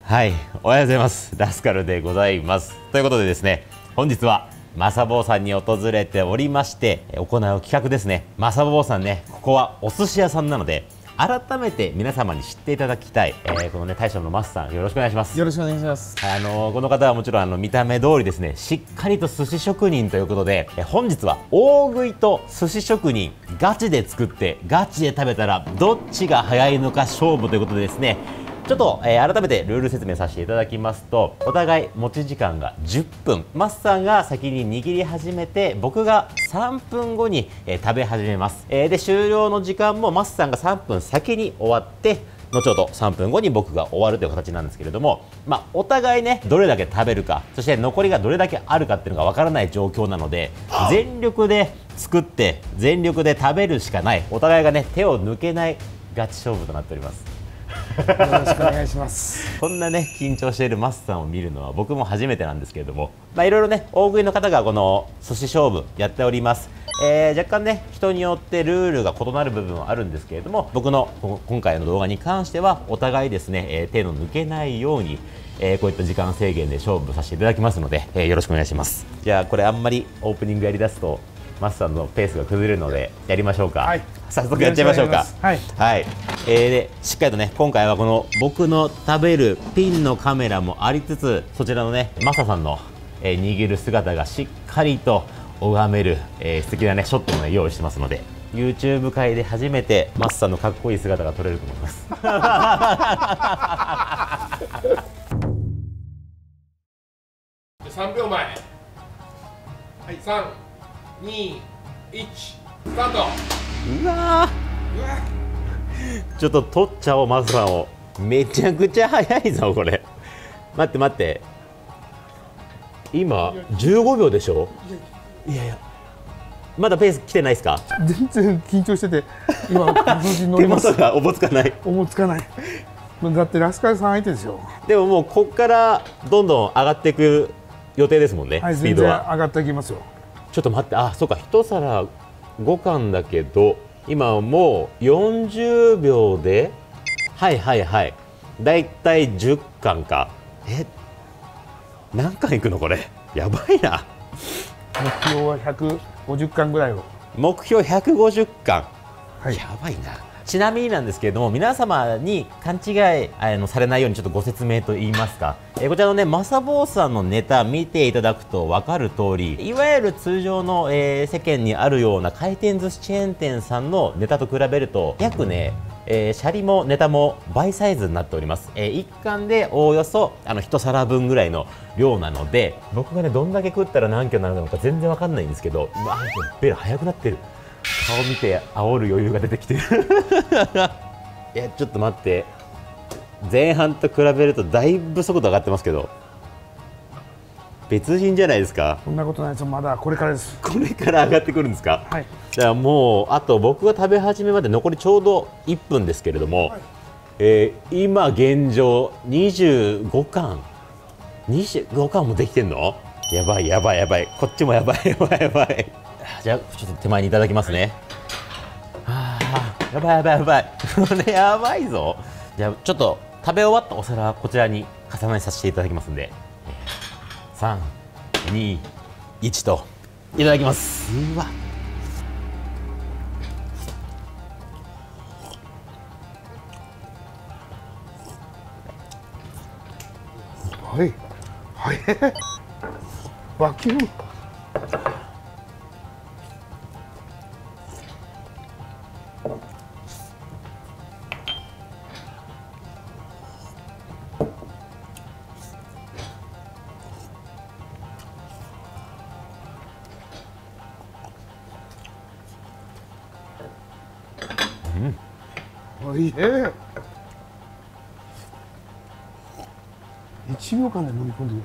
はい、おはようございます。ラスカルでございます。ということでですね、本日はマサボーさんに訪れておりまして行う企画ですね。マサボーさんね、ここはお寿司屋さんなので改めて皆様に知っていただきたい、このね大将のマスさん、よろしくお願いします。 よろしくお願いします。 この方はもちろん見た目通りですね、しっかりと寿司職人ということで、本日は大食いと寿司職人ガチで作ってガチで食べたらどっちが早いのか勝負ということでですね、ちょっと、改めてルール説明させていただきますと、お互い持ち時間が10分、マスさんが先に握り始めて僕が3分後に、食べ始めます。で終了の時間もマスさんが3分先に終わって後ほど3分後に僕が終わるという形なんですけれども、お互いねどれだけ食べるか、そして残りがどれだけあるかっていうのがわからない状況なので、全力で作って全力で食べるしかない、お互いがね手を抜けないガチ勝負となっております。 よろしくお願いします。 こんなね緊張しているマスさんを見るのは僕も初めてなんですけれども、いろいろね大食いの方がこの寿司勝負やっております。若干ね人によってルールが異なる部分はあるんですけれども、僕の今回の動画に関してはお互いですね、手の抜けないように、こういった時間制限で勝負させていただきますので、よろしくお願いします。じゃあこれあんまりオープニングやりだすとマスさんのペースが崩れるのでやりましょうか。はい、早速やっちゃいましょうか。はい、はい、でしっかりとね今回はこの僕の食べるピンのカメラもありつつ、そちらのねマサさんの、握る姿がしっかりと拝める、素敵なねショットも、ね、用意してますので、 YouTube 界で初めてマスさんのかっこいい姿が撮れると思います。 3秒前、はい、3、2、1、スタート。 うわー、ちょっと撮っちゃおうマスさんを。めちゃくちゃ早いぞこれ。待って待って、今15秒でしょ。いやいや、まだペース来てないですか。 全然緊張してて今手元がおぼつかない。 おぼつかない。だってラスカルさん相手ですよ。 でももうここからどんどん上がっていく予定ですもんね、 はい、 スピードは。 全然上がっていきますよ。 ちょっと待って、あ、そうか、1皿5貫だけど今もう40秒で、はいはいはい、だいたい10貫か。何貫いくのこれ、やばいな。 目標は150貫ぐらいを。 目標150貫、 はい、 やばいな。ちなみになんですけれども、皆様に勘違いされないようにちょっとご説明といいますか、こちらのねマサボーさんのネタ見ていただくと分かる通り、いわゆる通常の、世間にあるような回転寿司チェーン店さんのネタと比べると約ね、シャリもネタも倍サイズになっております。1貫でおおよそ1皿分ぐらいの量なので、僕がねどんだけ食ったら何キロになるのか全然わかんないんですけど、うわベル速くなってる。顔見て煽る余裕が出てきてる。いやちょっと待って、前半と比べるとだいぶ速度上がってますけど、別人じゃないですか。 そんなことないですよ、まだこれからです。 これから上がってくるんですか。 はい、 じゃあもうあと僕が食べ始めまで残りちょうど1分ですけれども、はい、今現状25貫25貫もできてんの。やばいやばいやばい、こっちもやばいやばいやばい。じゃあちょっと手前にいただきますね。はあ、やばいやばいやばい。これやばいぞ。じゃあちょっと食べ終わったお皿はこちらに重ねさせていただきますんで、3、2、1といただきます。うわ、 はいはいバキューム。おいしい。1秒間で飲み込んでる。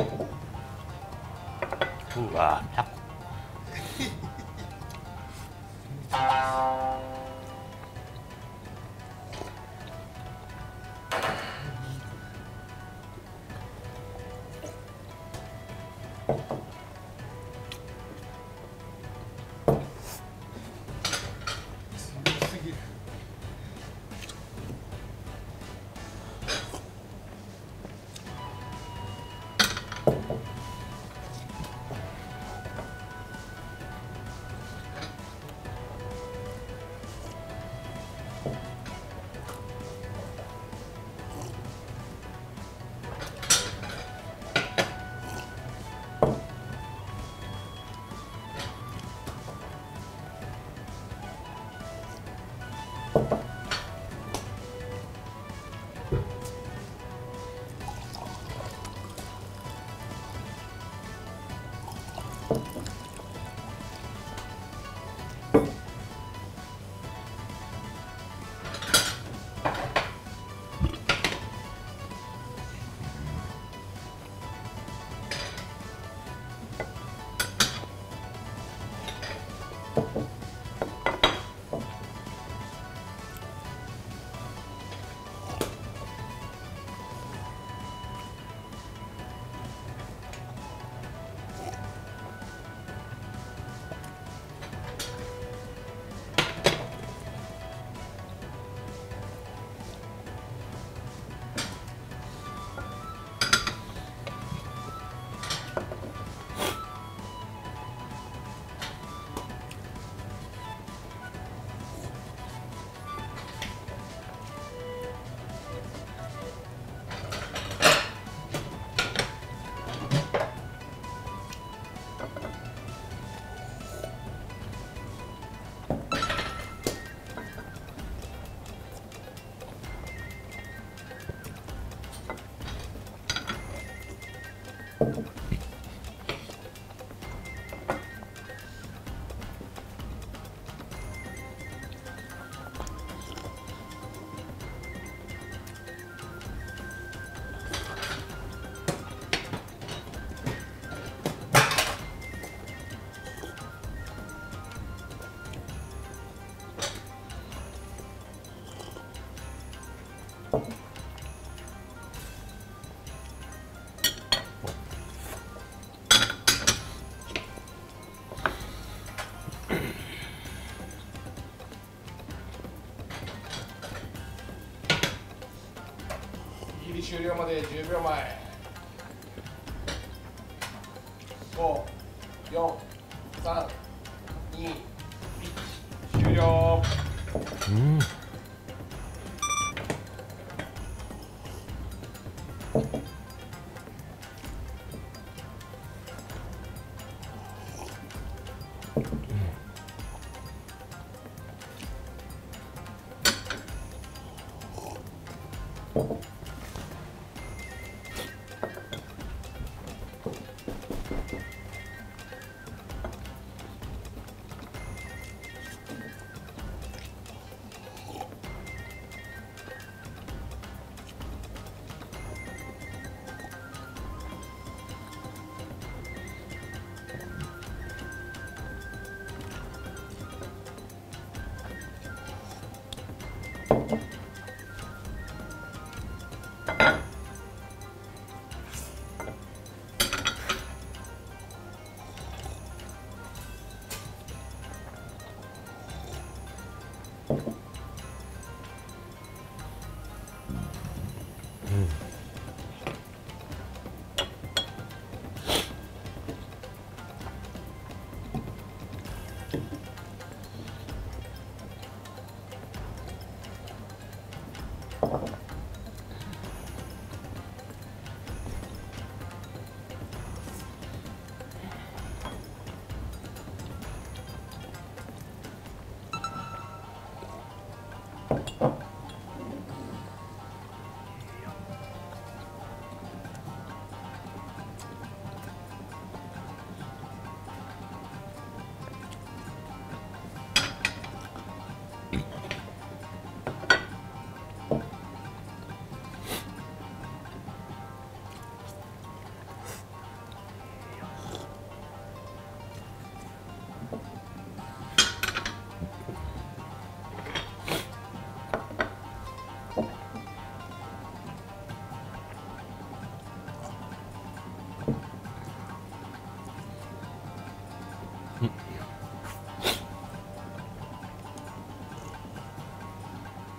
うわ握り終了まで10秒前。5、4、3、2、1、終了。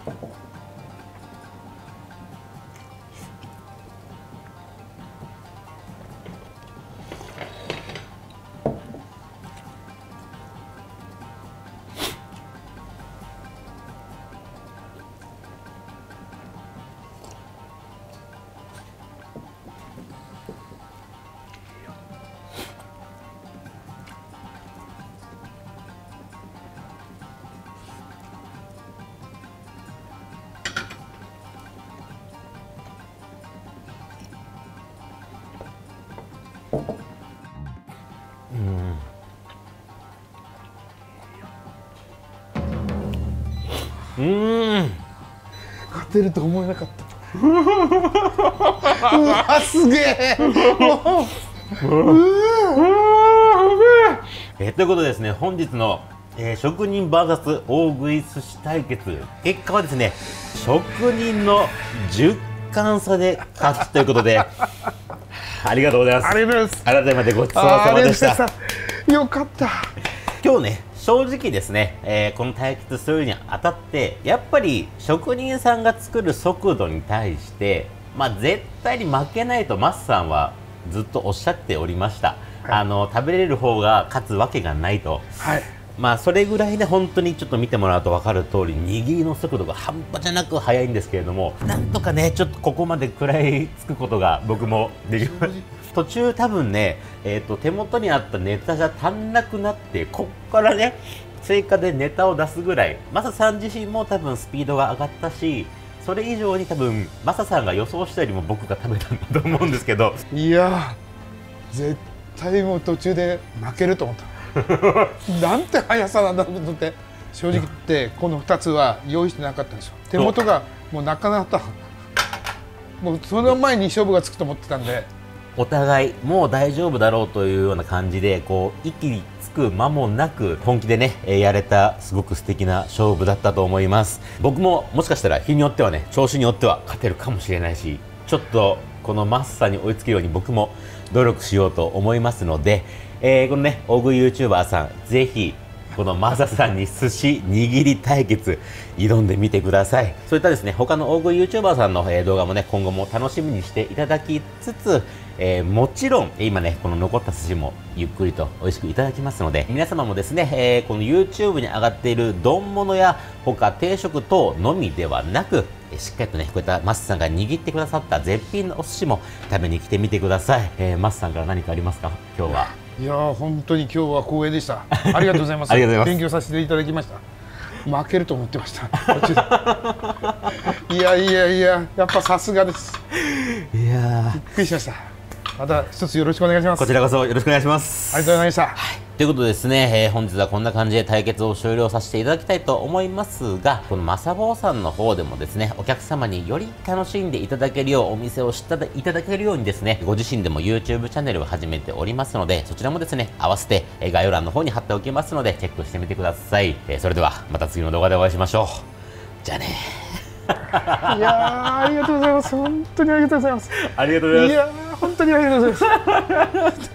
勝てると思えなかった。うわすげえ。 ということでですね、本日の、職人 VS 大食い寿司対決、結果はですね、職人の10貫差で勝つということでありがとうございます。 ありがとうございます。 改めてごちそうさまでした。 よかった。 今日ね、正直ですね、この対決するにあたってやっぱり職人さんが作る速度に対して、絶対に負けないとマスさんはずっとおっしゃっておりました、はい、食べれる方が勝つわけがないと、はい、それぐらいで本当にちょっと見てもらうと分かる通り握りの速度が半端じゃなく速いんですけれども、なんとかねちょっとここまで食らいつくことが僕もできました途中多分ね、手元にあったネタじゃ足んなくなって、こっからね追加でネタを出すぐらいマサさん自身も多分スピードが上がったし、それ以上に多分マサさんが予想したよりも僕が食べたんだと思うんですけど、 いや絶対もう途中で負けると思ったなんて速さなんだと思って、正直言ってこの2つは用意してなかったんですよ。手元がもうなかなかもうその前に勝負がつくと思ってたんで、 お互いもう大丈夫だろうというような感じでこう息につく間もなく本気でねやれたすごく素敵な勝負だったと思います。僕ももしかしたら日によってはね調子によっては勝てるかもしれないし、ちょっとこのマスさんに追いつけるように僕も努力しようと思いますので、このね大食い YouTuber さんぜひこのマサさんに寿司握り対決挑んでみてください。そういったですね他の大食い YouTuber さんの動画もね今後も楽しみにしていただきつつ、もちろん今ねこの残った寿司もゆっくりと美味しくいただきますので、皆様もですね、この YouTube に上がっている丼物や他定食等のみではなく、しっかりとねこういったマスさんが握ってくださった絶品のお寿司も食べに来てみてください。マスさんから何かありますか今日は。 いやー本当に今日は光栄でした。ありがとうございます。 ありがとうございます。 勉強させていただきました。負けると思ってましたいやいやいや、やっぱさすがです。 いやびっくりしました。また一つよろしくお願いします。 こちらこそよろしくお願いします。 ありがとうございました。 ということでですね、本日はこんな感じで対決を終了させていただきたいと思いますが、このマサボーさんの方でもですね、お客様により楽しんでいただけるよう、お店を知っていただけるようにですね、ご自身でも YouTube チャンネルを始めておりますので、そちらもですね、合わせて概要欄の方に貼っておきますので、チェックしてみてください。それでは、また次の動画でお会いしましょう。じゃあね。 いやー、ありがとうございます。本当にありがとうございます。 ありがとうございます。 いやー、本当にありがとうございます。